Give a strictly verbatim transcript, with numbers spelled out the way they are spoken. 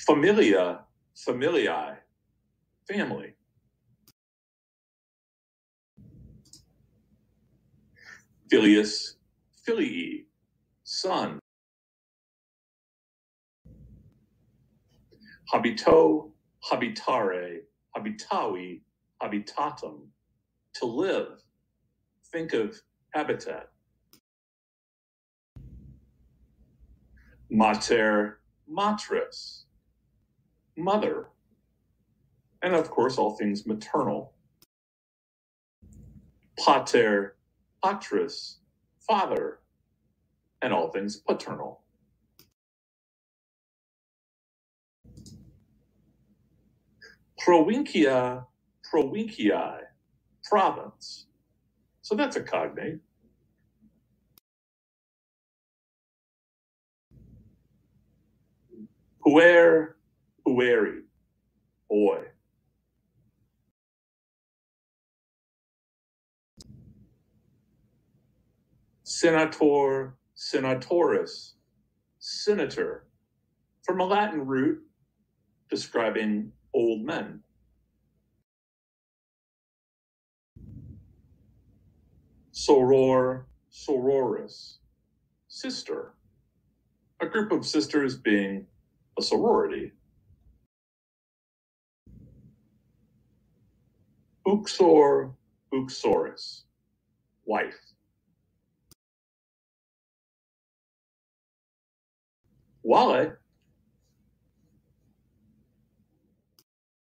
Familia, familiae, family. Filius, filii, son. Habito, habitare, habitavi, habitatum, to live. Think of habitat. Mater, matris, mother. And of course, all things maternal. Pater, patris, father. And all things paternal. Provincia, provinciae, province. So that's a cognate. Puer, pueri, boy. Senator, senatoris, senator, from a Latin root describing old men. Soror, sororis, sister, a group of sisters being a sorority. Uxor, uxoris, wife. Vale,